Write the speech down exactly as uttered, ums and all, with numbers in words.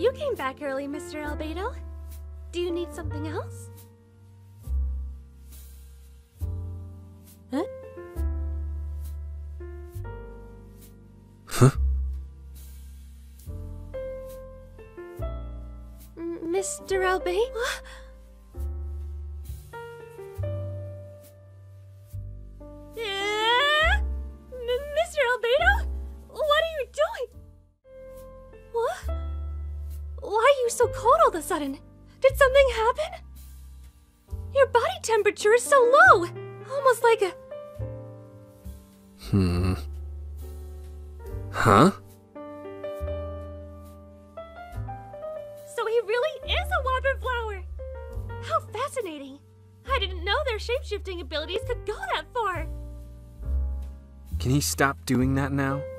You came back early, Mister Albedo. Do you need something else? Huh? Huh? Mister Albedo? Mister Albedo? What are you doing? What? Why are you so cold all of a sudden? Did something happen? Your body temperature is so low! Almost like a... Hmm. Huh? So he really is a water flower! How fascinating! I didn't know their shape-shifting abilities could go that far! Can he stop doing that now?